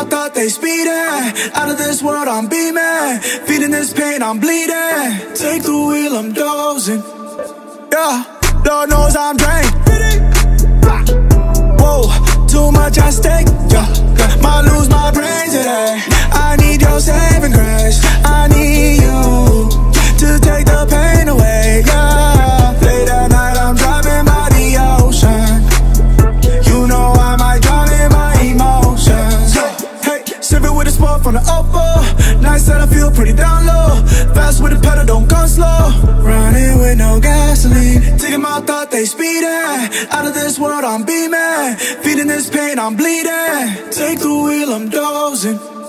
thought they speeding. Out of this world I'm beaming. Feeding this pain I'm bleeding. Take the wheel I'm dozing. Yeah, Lord knows I'm drained. Whoa, too much at stake. Yeah, might lose my brain today. I need your saving grace. I need you to take the pain away. Yeah, late at night I'm driving by the ocean. You know I might drown in my emotions. Hey, sipping with a smoke from the Oppo. Nights that I feel pretty down low. Fast with the pedal, don't go slow. Running with no gasoline. Taking my thought they speeding. Out of this world I'm beaming. Feeding this pain I'm bleeding. Take the wheel I'm dozing.